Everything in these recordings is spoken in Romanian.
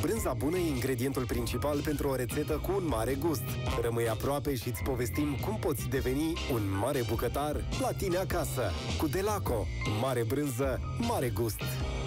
Brânza bună e ingredientul principal pentru o rețetă cu un mare gust. Rămâi aproape și îți povestim cum poți deveni un mare bucătar la tine acasă. Cu Delaco. Mare brânză, mare gust.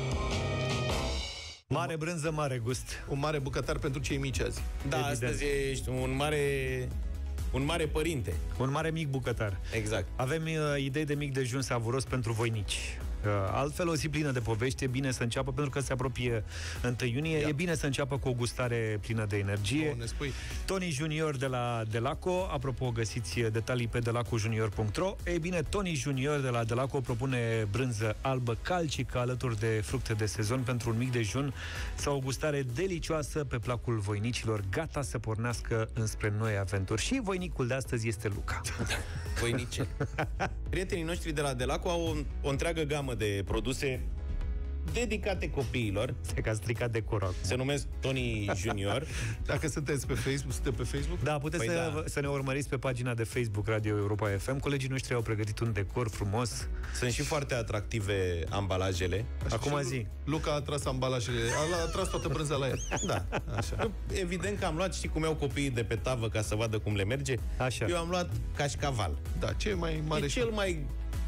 Mare brânză, mare gust. Un mare bucătar pentru cei mici azi. Da, evident. Astăzi ești un mare părinte. Un mare mic bucătar. Exact. Avem idei de mic dejun savuros pentru voinici. Altfel, o zi plină de povești. E bine să înceapă, pentru că se apropie 1 iunie. E bine să înceapă cu o gustare plină de energie. Ne spui. Tony Junior de la Delaco. Apropo, găsiți detalii pe delacojunior.ro. Ei bine, Tony Junior de la Delaco propune brânză albă calcică alături de fructe de sezon pentru un mic dejun sau o gustare delicioasă pe placul voinicilor, gata să pornească înspre noi aventuri. Și voinicul de astăzi este Luca. Voinice. Prietenii noștri de la Delaco au o întreagă gamă de produse dedicate copiilor. Se că a stricat decorul. Se numesc Tony Junior. Dacă sunteți pe Facebook, sunteți pe Facebook? Da, puteți să ne urmăriți pe pagina de Facebook Radio Europa FM. Colegii noștri au pregătit un decor frumos. Sunt și foarte atractive ambalajele. Acum zi. Luca a tras ambalajele, a tras toată brânza la el. Da. Așa. Evident că am luat, știi cum iau copiii de pe tavă ca să vadă cum le merge? Așa. Eu am luat cașcaval. Da, ce mai mare? E cel mai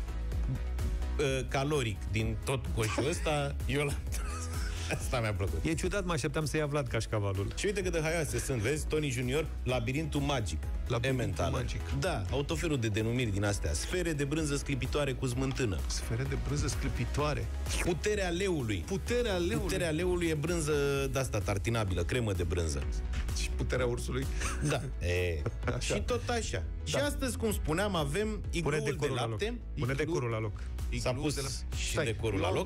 caloric din tot coșul ăsta. Eu l-am tras. Asta mi-a plăcut. E ciudat, mă așteptam să ia Vlad cașcavalul. Și uite cât de haioase sunt, vezi? Tony Junior, labirintul magic. Labirintul magic. Da, au tot felul de denumiri din astea. Sfere de brânză sclipitoare cu smântână. Sfere de brânză sclipitoare. Puterea leului. Puterea leului. Puterea leului e brânză de-asta tartinabilă, cremă de brânză. Și puterea ursului. Da. Așa. Și tot așa. Da. Și astăzi, cum spuneam, avem igloul de lapte. Pune decorul la loc. S-a pus și decorul la loc.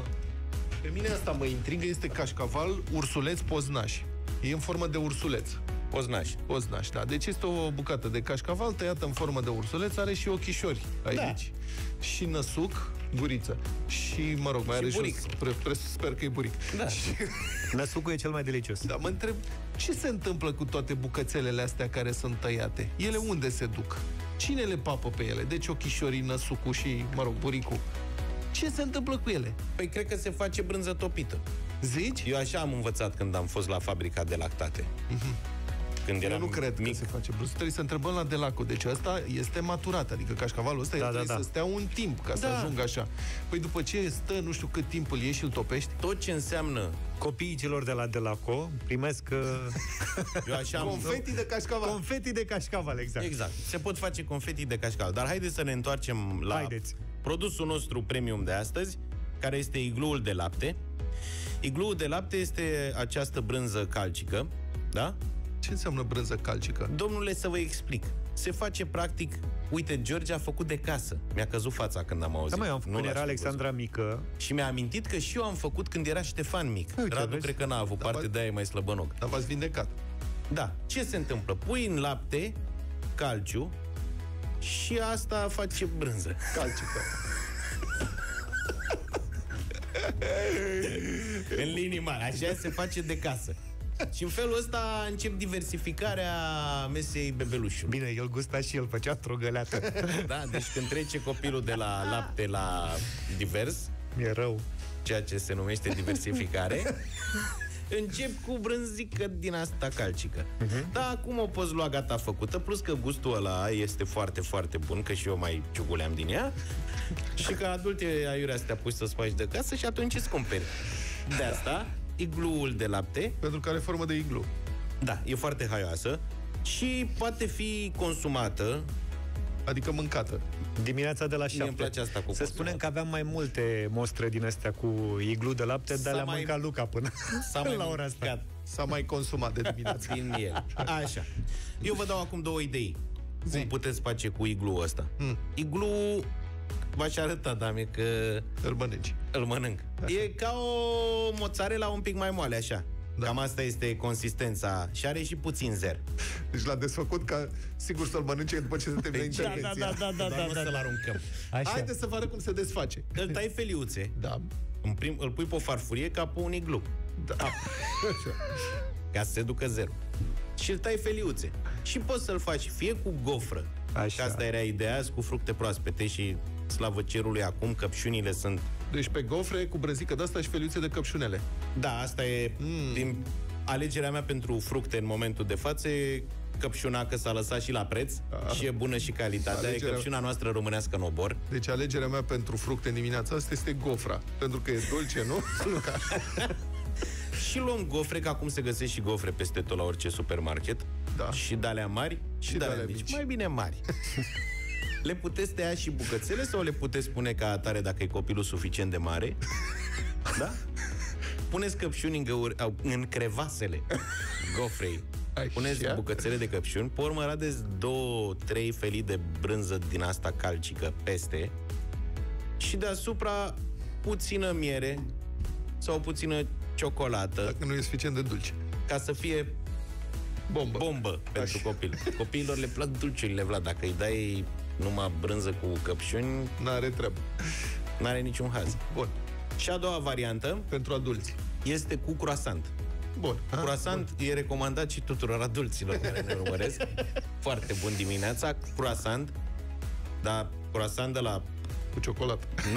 Pe mine asta mă intrigă, este cașcaval ursuleț poznaș. E în formă de ursuleț. Poznaș, da. Deci este o bucată de cașcaval tăiată în formă de ursuleț, are și ochișori aici. Da. Și năsuc, guriță. Și, mă rog, mai are buric. Sper că e buric. Da. Năsucul e cel mai delicios. Da, mă întreb, ce se întâmplă cu toate bucățelele astea care sunt tăiate? Ele unde se duc? Cine le papă pe ele? Deci ochișorii, năsucul și, mă rog, buricul. Ce se întâmplă cu ele? Păi cred că se face brânză topită. Zici? Eu așa am învățat când am fost la fabrica de lactate. Când eu nu cred că se face brânză. Trebuie să întrebăm la Delaco. Deci asta este maturat. Adică cașcavalul ăsta trebuie să stea un timp ca să ajungă așa. Păi după ce stă nu știu cât timp îl iei și îl topești. Tot ce înseamnă copiii celor de la Delaco primesc eu așa confeti de cașcaval. Confeti de cașcaval, exact. Exact. Se pot face confeti de cașcaval. Dar haideți să ne întoarcem la produsul nostru premium de astăzi, care este igloul de lapte. Igloul de lapte este această brânză calcică, da? Ce înseamnă brânză calcică? Domnule, să vă explic. Se face practic... Uite, George a făcut de casă. Mi-a căzut fața când am auzit. Da, eu am făcut când era Alexandra mică. Și mi-a amintit că și eu am făcut când era Ștefan mic. Uite, Radu cred că n-a avut parte, de aia e mai slăbănoc. Dar v-ați vindecat. Da. Ce se întâmplă? Pui în lapte calciu și asta face brânză calcică. În linii mari. Așa se face de casă. Și în felul ăsta încep diversificarea mesei bebelușului. Bine, el gusta și el făcea trogăleată. Da, deci când trece copilul de la lapte la divers, e rău. Ceea ce se numește diversificare, încep cu brânzică din asta calcică. Da, acum o poți lua gata făcută, plus că gustul ăla este foarte, foarte bun, că și eu mai ciuguleam din ea. Și ca adult e aiurea să te apuci să-ți faci de casă și atunci îți cumperi. De asta, igluul de lapte. Pentru că are formă de iglu. Da, e foarte haioasă și poate fi consumată, adică mâncată, dimineața de la 7. Îmi place asta cu să spunem că aveam mai multe mostre din astea cu iglu de lapte, dar le-a mâncat Luca până la ora asta. S-a mai consumat de dimineață. Din el. Așa. Eu vă dau acum două idei. Cum puteți face cu iglu ăsta? Iglu v-aș arăta, dame, că îl mănânc. Așa. E ca o mozzarella un pic mai moale, așa. Da. Cam asta este consistența. Și are și puțin zer. Deci l-a desfăcut ca sigur să-l mănânce după ce se termină intervenția. Da, să-l aruncăm. Așa. Haideți să vă arăt cum se desface. Îl tai feliuțe. Da. Îl pui pe o farfurie ca pe un iglu. Da. Ca să se ducă zero. Și îl tai feliuțe. Și poți să-l faci fie cu gofră. Așa. Că asta era ideea, cu fructe proaspete și slavă cerului acum, căpșunile sunt... Deci pe gofre cu brânzică de asta și feliuțe de căpșunele. Da, asta e din alegerea mea pentru fructe în momentul de față e căpșuna, că s-a lăsat și la preț și e bună și calitatea. E căpșuna noastră românească în obor. Deci alegerea mea pentru fructe în dimineața asta este gofra. Pentru că e dulce, nu? Și luăm gofre, că acum se găsesc și gofre peste tot la orice supermarket. Da. Și de-alea mari și de-alea mici. Mai bine mari. Le puteți tăia și bucățele sau le puteți pune ca atare dacă e copilul suficient de mare? Da? Puneți căpșuni în crevasele gofrei. Puneți bucățele de căpșuni, pe urmă radeți 2-3 felii de brânză din asta calcică peste și deasupra puțină miere sau puțină ciocolată. Dacă nu e suficient de dulce. Ca să fie bombă pentru copil. Copiilor le plac dulciurile, Vlad. Dacă îi dai numai brânză cu căpșuni, n-are treabă. N-are niciun haz. Bun. Și a doua variantă, pentru adulți, este cu croissant. Bun. Croissant e recomandat și tuturor adulților care ne urmăresc. Foarte bun dimineața. Croissant, dar croissant de la... cu ciocolată. Nu.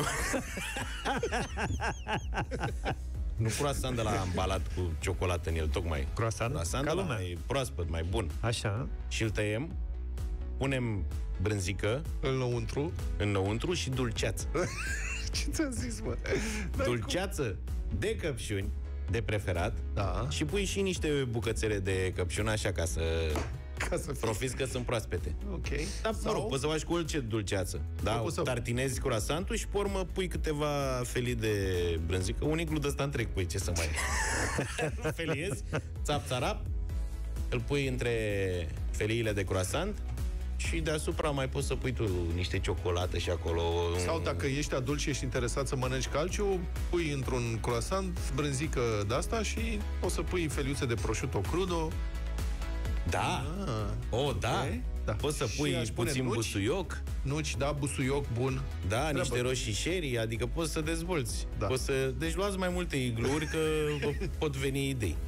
Nu croissant de la ambalat cu ciocolată în el, tocmai. Croissant de la mai proaspăt, mai bun. Așa. Și îl tăiem, punem brânzică înăuntru și dulceață. Ce ți-am zis, mă? Dulceață de căpșuni, de preferat, da. Și pui și niște bucățele de căpșuni, așa, ca să profiți că sunt proaspete. Ok. Dar, mă rog, poți să faci cu orice dulceață. Da, tartinezi croissantul și, pe urmă, pui câteva felii de brânzică. Un iglu de ăsta întreg pui, ce să mai... feliezi, țap-țarap, îl pui între feliile de croissant și deasupra mai poți să pui tu niște ciocolată și acolo. Sau dacă ești adult și ești interesat să mănânci calciu, pui într-un croissant brânzică de-asta și o să pui feliuțe de prosciutto crudo. Da. Da. Da. Poți să pui puțin busuioc. Nuci, da, busuioc bun. Da, niște roșii sherry, adică poți să dezvolți. Da. Deci luați mai multe igluuri, că pot veni idei.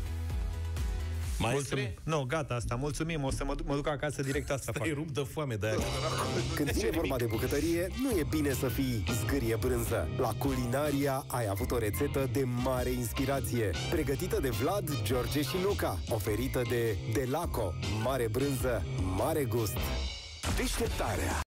Nu, gata asta, mulțumim, o să mă duc acasă direct asta fac. Stai rupt de foame de aia. Când vine vorba de bucătărie, nu e bine să fii zgârie brânză. La Culinaria ai avut o rețetă de mare inspirație, pregătită de Vlad, George și Luca, oferită de Delaco. Mare brânză, mare gust. Deșteptarea.